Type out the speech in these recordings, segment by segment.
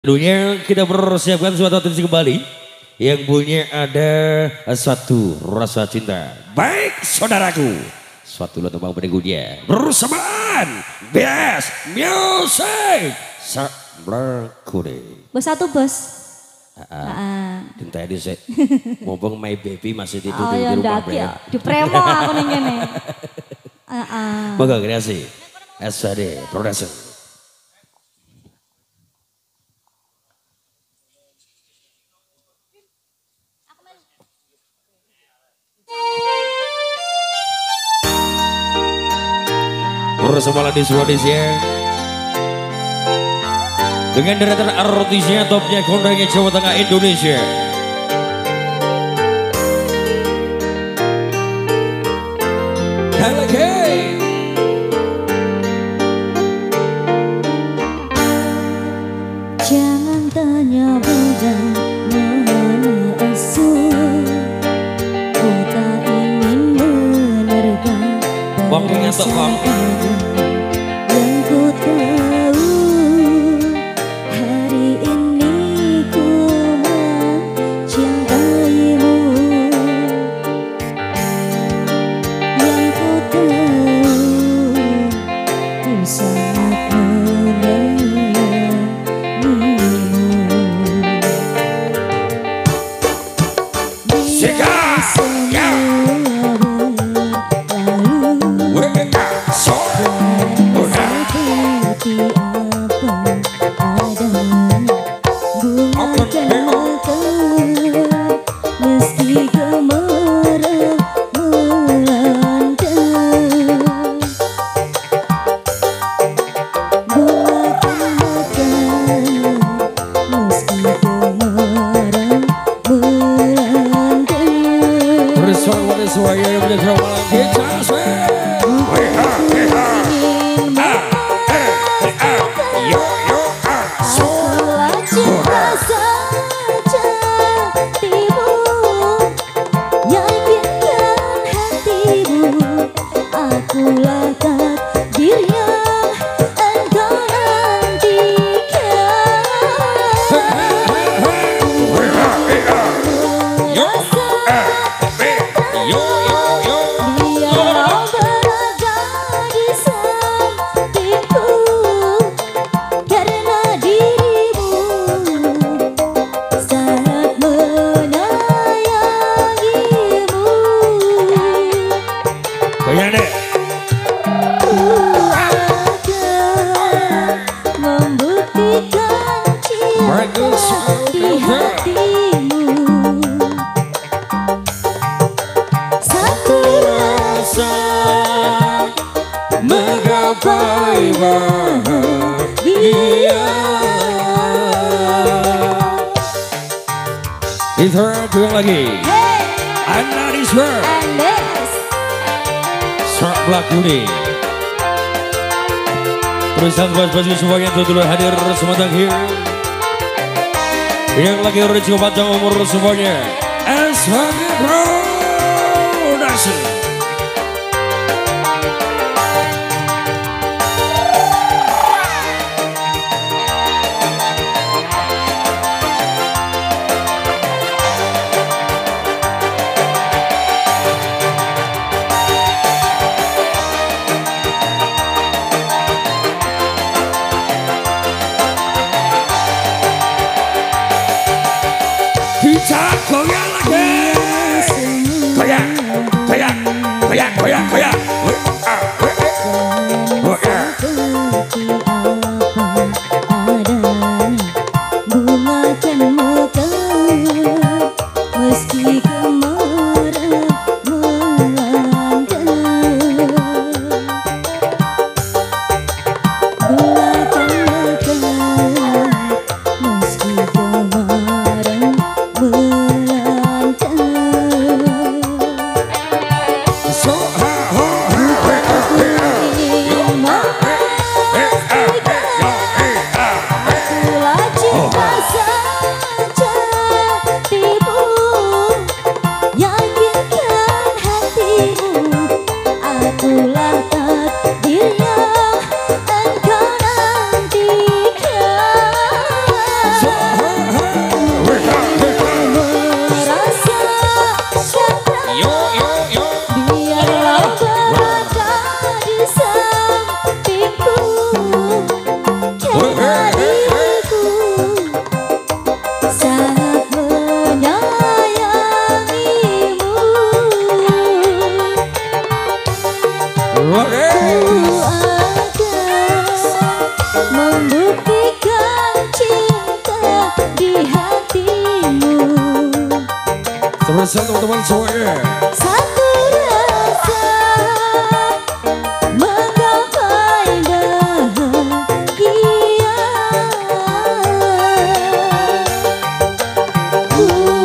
Tentunya kita persiapkan suatu atensi kembali yang punya ada satu rasa cinta. Baik saudaraku, suatu lagu berikutnya bersamaan Best Music Sablakure. Bos satu bos. Cinta ini sih, mumpung my baby masih tidur Oh, di ya rumah ndak ya. Di premo aku ning kene. Moga kreasi SAD Production. Bersama di Indonesia dengan deretan artisnya topnya kondangnya Jawa Tengah Indonesia. Jangan tanya budang mana asal, ku tak ingin menerka perasaan yang ku tahu. Hari ini ku mencintaimu, yang ku tahu ku sangat Itu lagi. Analiswer. Sablakure. Tulisan bos-bosnya semuanya dulu hadir semua here. Yang lagi rezeki panjang umur semuanya. SHG Production. Goyang lagi, goyang, goyang, goyang, goyang, goyang. spesial teman-teman semuanya. Satu rasa menggapai bahagia. Ku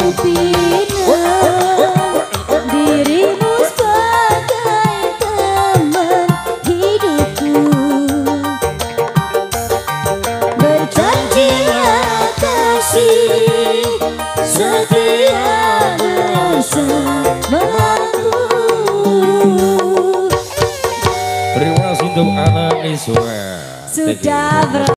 pinang dirimu sebagai teman hidupku. Berjanjilah kasih setia bersamaku. Terima kasih untuk anak Niswa. Sudah